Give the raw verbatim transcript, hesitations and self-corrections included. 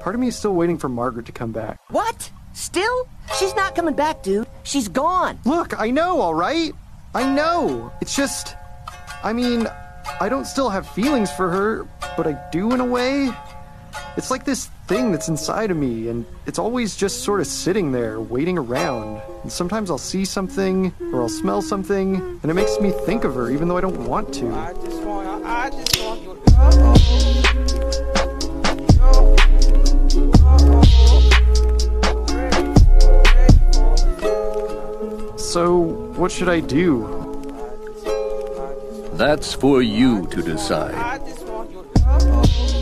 part of me is still waiting for Margaret to come back. What? Still? She's not coming back, dude. She's gone. Look, I know, all right? I know. It's just, I mean, I don't still have feelings for her, but I do in a way. It's like this thing that's inside of me, and it's always just sort of sitting there, waiting around. And sometimes I'll see something, or I'll smell something, and it makes me think of her, even though I don't want to. I just want, I just want you. So, what should I do? That's for you to decide. I just want you.